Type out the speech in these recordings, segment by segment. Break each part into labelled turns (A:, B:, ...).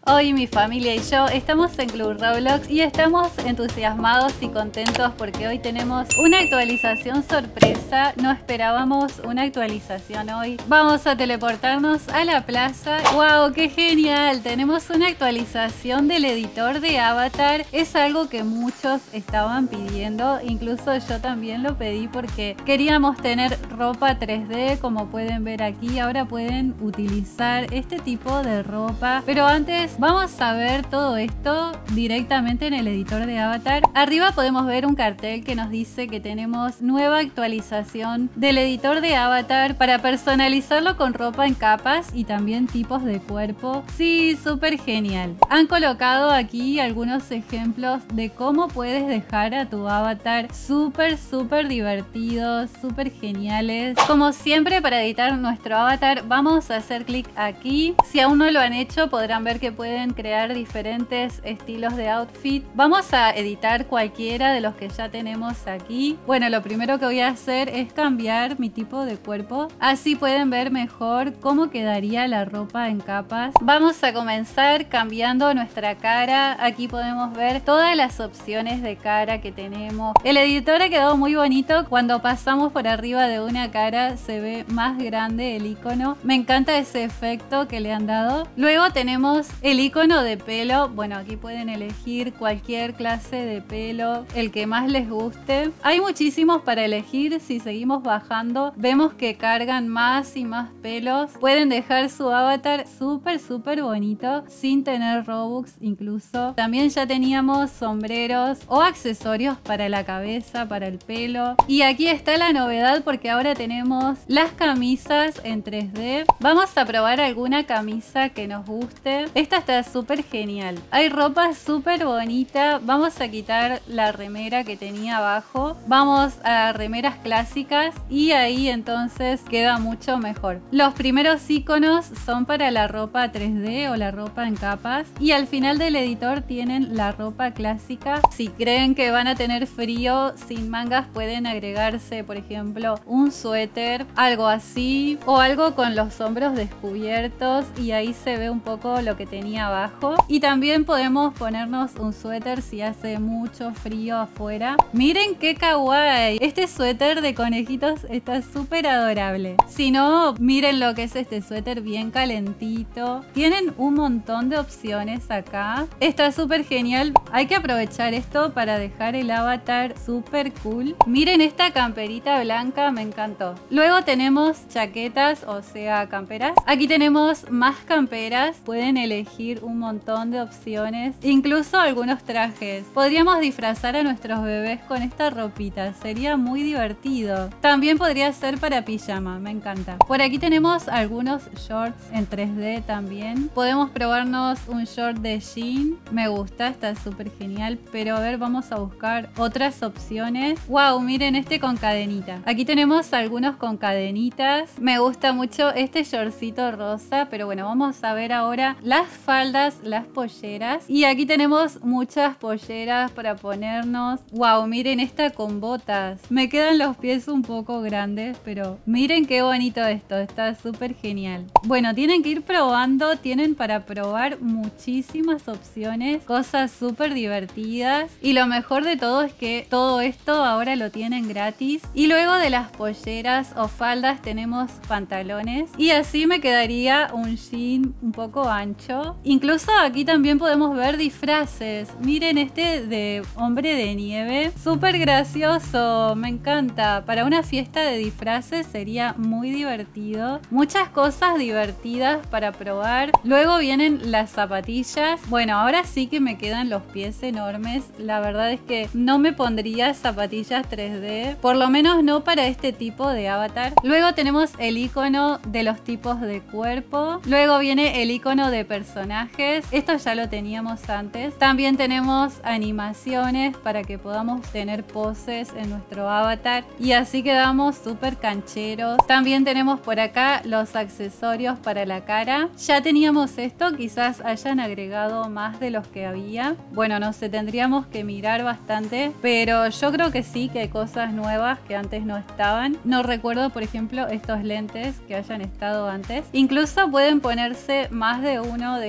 A: Hoy mi familia y yo estamos en Club Roblox y estamos entusiasmados y contentos porque hoy tenemos una actualización sorpresa. No esperábamos una actualización hoy. Vamos a teleportarnos a la plaza. ¡Wow! ¡Qué genial! Tenemos una actualización del editor de avatar. Es algo que muchos estaban pidiendo. Incluso yo también lo pedí porque queríamos tener ropa 3D, como pueden ver aquí. Ahora pueden utilizar este tipo de ropa. Pero antes vamos a ver todo esto directamente en el editor de avatar. Arriba podemos ver un cartel que nos dice que tenemos nueva actualización del editor de avatar para personalizarlo con ropa en capas y también tipos de cuerpo. Sí, súper genial. Han colocado aquí algunos ejemplos de cómo puedes dejar a tu avatar súper divertidos, súper geniales. Como siempre, para editar nuestro avatar vamos a hacer clic aquí. Si aún no lo han hecho, podrán ver que pueden crear diferentes estilos de outfit. Vamos a editar cualquiera de los que ya tenemos aquí. Bueno, lo primero que voy a hacer es cambiar mi tipo de cuerpo. Así pueden ver mejor cómo quedaría la ropa en capas. Vamos a comenzar cambiando nuestra cara. Aquí podemos ver todas las opciones de cara que tenemos. El editor ha quedado muy bonito. Cuando pasamos por arriba de una cara se ve más grande el icono. Me encanta ese efecto que le han dado. Luego tenemos el icono de pelo. Bueno, aquí pueden elegir cualquier clase de pelo, el que más les guste. Hay muchísimos para elegir. Si seguimos bajando vemos que cargan más y más pelos. Pueden dejar su avatar súper bonito sin tener Robux incluso. También ya teníamos sombreros o accesorios para la cabeza, para el pelo. Y aquí está la novedad porque ahora tenemos las camisas en 3D. Vamos a probar alguna camisa que nos guste. Esta está súper genial. Hay ropa súper bonita. Vamos a quitar la remera que tenía abajo. Vamos a remeras clásicas y ahí entonces queda mucho mejor. Los primeros iconos son para la ropa 3D o la ropa en capas. Y al final del editor tienen la ropa clásica. Si creen que van a tener frío sin mangas, pueden agregarse, por ejemplo, un suéter, algo así, o algo con los hombros descubiertos y ahí se ve un poco lo que tenía abajo. Y también podemos ponernos un suéter si hace mucho frío afuera. Miren qué kawaii. Este suéter de conejitos está súper adorable. Si no, miren lo que es este suéter, bien calentito. Tienen un montón de opciones acá. Está súper genial. Hay que aprovechar esto para dejar el avatar súper cool. Miren esta camperita blanca, me encantó. Luego tenemos chaquetas, o sea, camperas. Aquí tenemos más camperas. Pueden elegir un montón de opciones, incluso algunos trajes. Podríamos disfrazar a nuestros bebés con esta ropita, sería muy divertido. También podría ser para pijama, me encanta. Por aquí tenemos algunos shorts en 3D también. Podemos probarnos un short de jean, me gusta, está súper genial. Pero a ver, vamos a buscar otras opciones. Wow, miren este con cadenita. Aquí tenemos algunos con cadenitas. Me gusta mucho este shortcito rosa, pero bueno, vamos a ver ahora las faldas, las polleras. Y aquí tenemos muchas polleras para ponernos. Wow, miren esta con botas. Me quedan los pies un poco grandes, pero miren qué bonito esto. Está súper genial. Bueno, tienen que ir probando. Tienen para probar muchísimas opciones. Cosas súper divertidas. Y lo mejor de todo es que todo esto ahora lo tienen gratis. Y luego de las polleras o faldas tenemos pantalones. Y así me quedaría un jean un poco ancho. Incluso aquí también podemos ver disfraces. Miren este de hombre de nieve. Súper gracioso. Me encanta. Para una fiesta de disfraces sería muy divertido. Muchas cosas divertidas para probar. Luego vienen las zapatillas. Bueno, ahora sí que me quedan los pies enormes. La verdad es que no me pondría zapatillas 3D. Por lo menos no para este tipo de avatar. Luego tenemos el icono de los tipos de cuerpo. Luego viene el icono de personajes. Esto ya lo teníamos antes. También tenemos animaciones para que podamos tener poses en nuestro avatar y así quedamos súper cancheros. También tenemos por acá los accesorios para la cara. Ya teníamos esto, quizás hayan agregado más de los que había. Bueno, no sé, tendríamos que mirar bastante, pero yo creo que sí, que hay cosas nuevas que antes no estaban. No recuerdo, por ejemplo, estos lentes que hayan estado antes. Incluso pueden ponerse más de uno de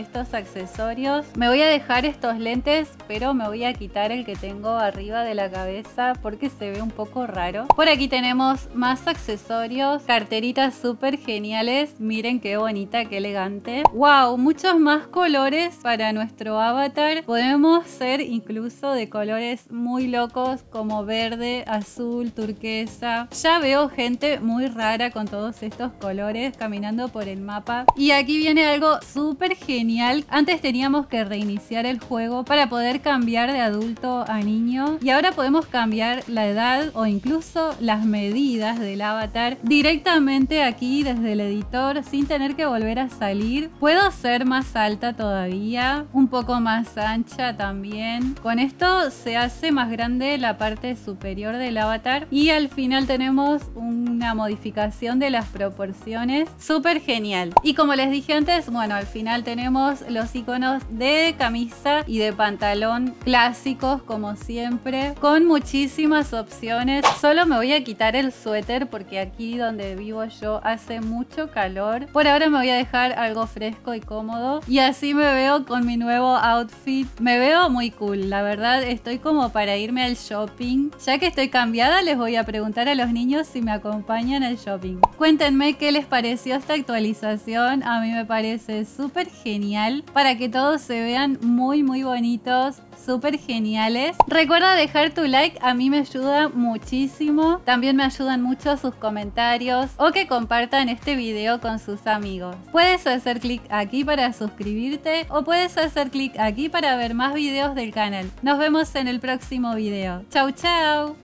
A: estos accesorios. Me voy a dejar estos lentes, pero me voy a quitar el que tengo arriba de la cabeza porque se ve un poco raro. Por aquí tenemos más accesorios, carteritas súper geniales. Miren qué bonita, qué elegante. Wow, muchos más colores para nuestro avatar. Podemos ser incluso de colores muy locos como verde, azul, turquesa. Ya veo gente muy rara con todos estos colores caminando por el mapa. Y aquí viene algo súper genial. Antes teníamos que reiniciar el juego para poder cambiar de adulto a niño. Y ahora podemos cambiar la edad o incluso las medidas del avatar directamente aquí desde el editor sin tener que volver a salir. Puedo ser más alta todavía, un poco más ancha también. Con esto se hace más grande la parte superior del avatar y al final tenemos una modificación de las proporciones súper genial. Y como les dije antes, bueno, al final tenemos los iconos de camisa y de pantalón clásicos como siempre, con muchísimas opciones. Solo me voy a quitar el suéter porque aquí donde vivo yo hace mucho calor. Por ahora me voy a dejar algo fresco y cómodo y así me veo con mi nuevo outfit. Me veo muy cool, la verdad estoy como para irme al shopping. Ya que estoy cambiada, les voy a preguntar a los niños si me acompañan al shopping. Cuéntenme qué les pareció esta actualización. A mí me parece súper genial para que todos se vean muy bonitos, súper geniales. Recuerda dejar tu like, a mí me ayuda muchísimo. También me ayudan mucho sus comentarios o que compartan este video con sus amigos. Puedes hacer clic aquí para suscribirte o puedes hacer clic aquí para ver más videos del canal. Nos vemos en el próximo video. Chau chau.